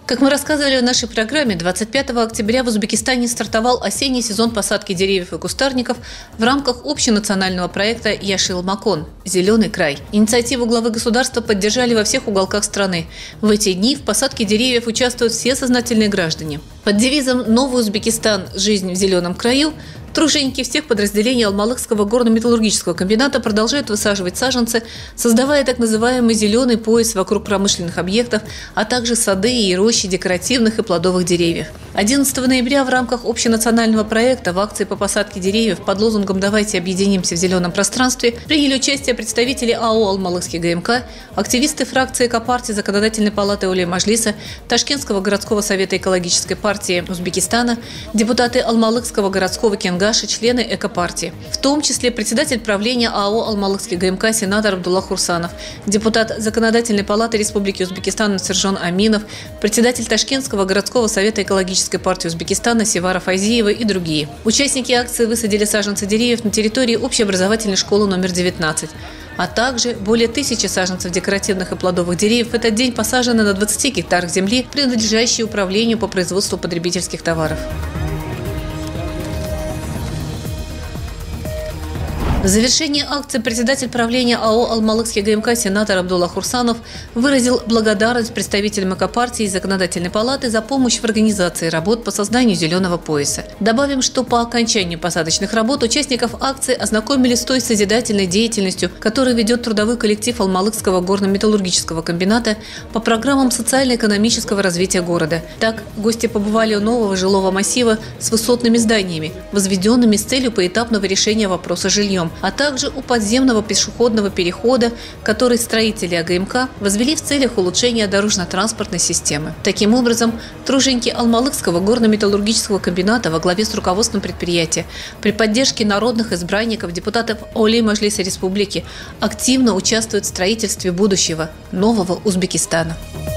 Как мы рассказывали в нашей программе, 25 октября в Узбекистане стартовал осенний сезон посадки деревьев и кустарников в рамках общенационального проекта «Яшил-Макон» – «Зеленый край». Инициативу главы государства поддержали во всех уголках страны. В эти дни в посадке деревьев участвуют все сознательные граждане. Под девизом «Новый Узбекистан. Жизнь в зеленом краю» труженики всех подразделений Алмалыкского горно-металлургического комбината продолжают высаживать саженцы, создавая так называемый «зеленый пояс» вокруг промышленных объектов, а также сады и рощи декоративных и плодовых деревьев. 11 ноября в рамках общенационального проекта в акции по посадке деревьев под лозунгом «Давайте объединимся в зеленом пространстве» приняли участие представители АО «Алмалыкский ГМК», активисты фракции Экопартии Законодательной палаты Улей-Маджлиса, Ташкентского городского совета экологической партии Узбекистана, депутаты Алмалыкского городского Кенгаша, члены Экопартии, в том числе председатель правления АО «Алмалыкский ГМК» сенатор Абдулла Хурсанов, депутат Законодательной палаты Республики Узбекистан Сержон Аминов, председатель Ташкентского городского совета экологической партии Узбекистана Севара Файзиева и другие. Участники акции высадили саженцы деревьев на территории общеобразовательной школы номер 19. А также более 1000 саженцев декоративных и плодовых деревьев в этот день посажены на 20 гектарах земли, принадлежащей управлению по производству потребительских товаров. В завершении акции председатель правления АО «Алмалыкский ГМК» сенатор Абдулла Хурсанов выразил благодарность представителям Экопартии и Законодательной палаты за помощь в организации работ по созданию зеленого пояса. Добавим, что по окончанию посадочных работ участников акции ознакомили с той созидательной деятельностью, которую ведет трудовой коллектив Алмалыкского горно-металлургического комбината по программам социально-экономического развития города. Так, гости побывали у нового жилого массива с высотными зданиями, возведенными с целью поэтапного решения вопроса с жильем, а также у подземного пешеходного перехода, который строители АГМК возвели в целях улучшения дорожно-транспортной системы. Таким образом, труженики Алмалыкского горно-металлургического комбината во главе с руководством предприятия при поддержке народных избранников, депутатов Улей-Маджлиса Республики активно участвуют в строительстве будущего нового Узбекистана.